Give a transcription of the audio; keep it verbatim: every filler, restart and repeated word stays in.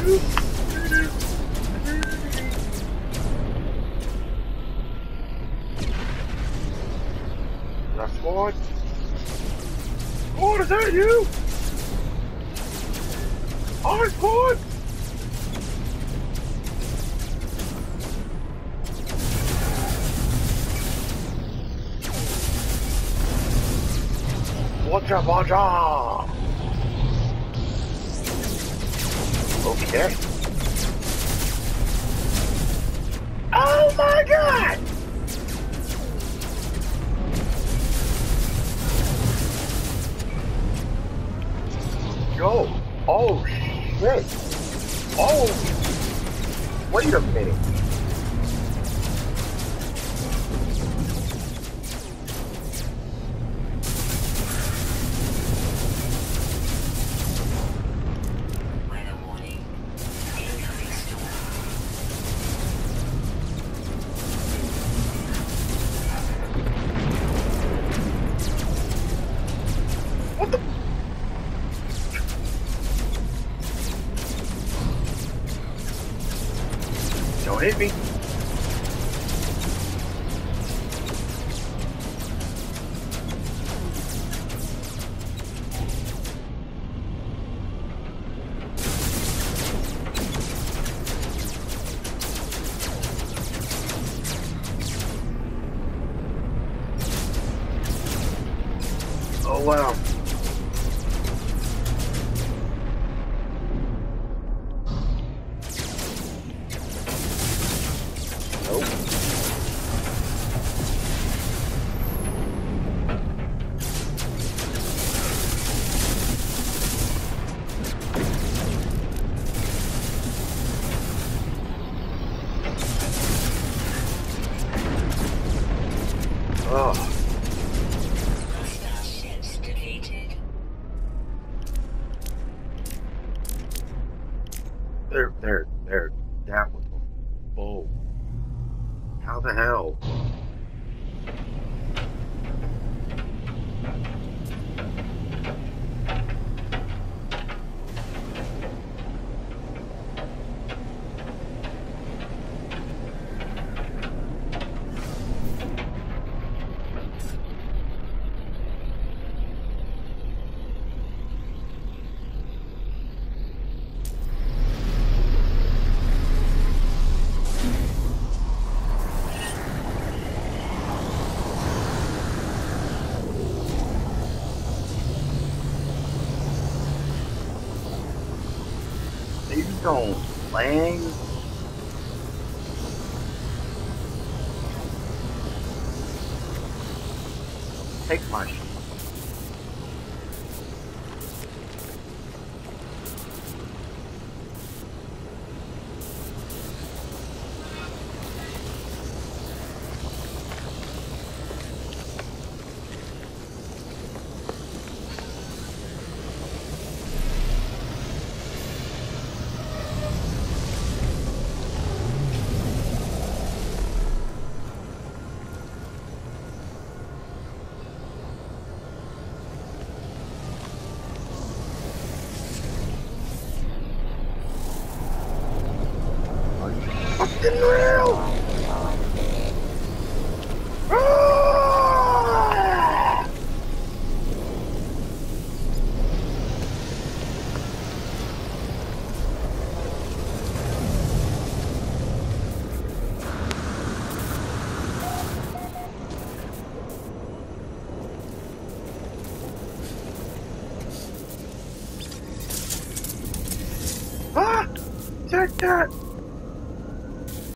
That's one. Oh, is that you? Oh, it's one. Watcha, watcha. Okay. Oh my God! Yo! Oh shit! Oh! Wait a minute! What the? Don't hit me. Oh wow. Nope. Oh. There, there, there. That was a bull. How the hell? You don't land. Take my shit. Fucking real! Ah! Ah! Take that!